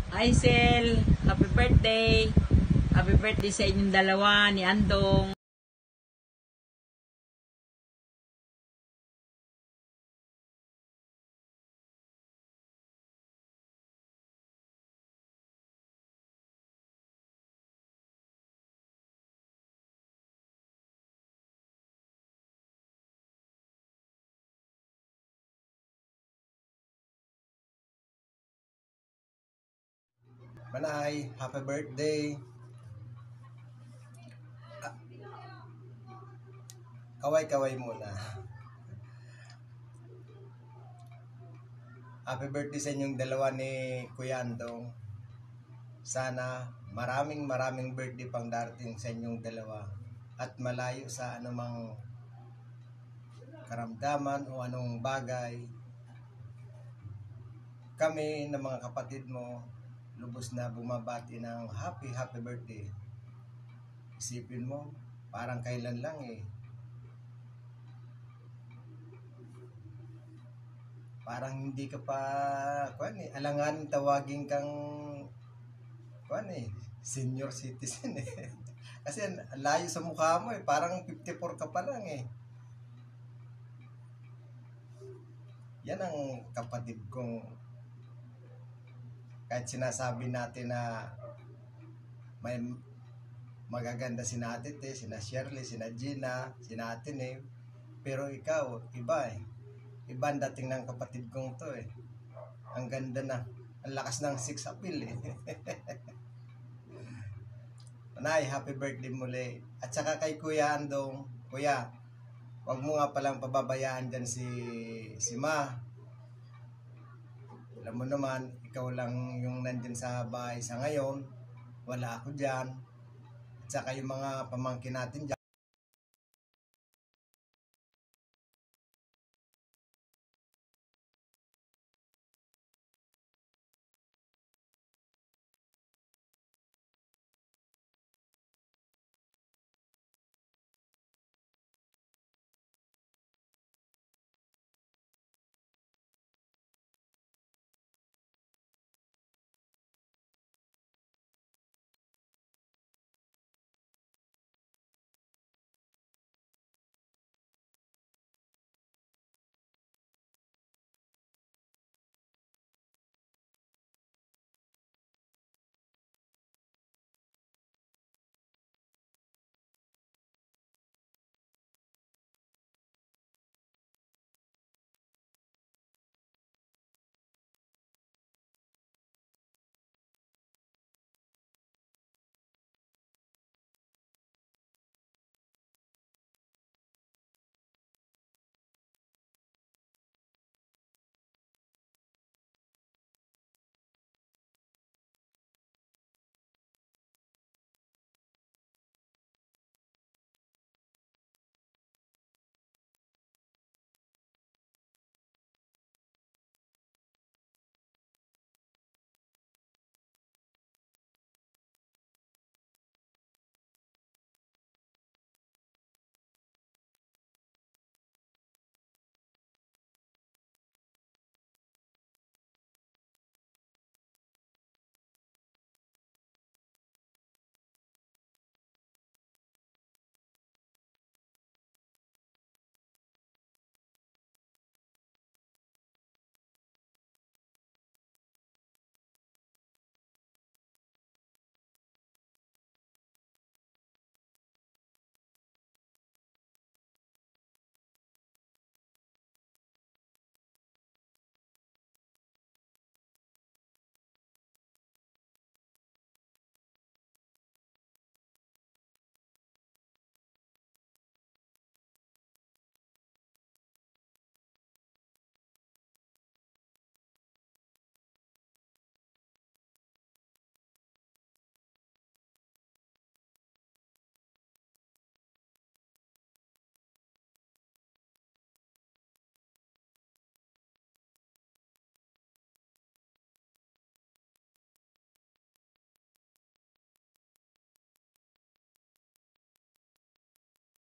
Aisel, happy birthday. Happy birthday sa inyong dalawa ni Andong. Manay, happy birthday. Kaway-kaway muna. Happy birthday sa inyong dalawa ni Kuya Andong. Sana maraming birthday pang darating sa inyong dalawa at malayo sa anumang karamdaman o anong bagay. Kami ng mga kapatid mo lubos na bumabati ng happy birthday. Isipin mo, parang kailan lang eh. Parang hindi ka pa alangan tawagin kang senior citizen eh. Kasi layo sa mukha mo eh, parang 54 ka pa lang eh. Yan ang kapatid kong kahit sinasabi natin na may magaganda sina Ate Te, sina Shirley, sina Gina, sina Ate Ne, pero ikaw, iba eh. Iba ang dating ng kapatid kong to eh. Ang ganda na. Ang lakas ng sex appeal eh. Manay, happy birthday muli. At saka kay Kuya Andong, Kuya, wag mo nga palang pababayaan dyan si Ma. Alam mo naman, ikaw lang yung nandyan sa bahay sa ngayon. Wala ako dyan. At saka yung mga pamangkin natin dyan.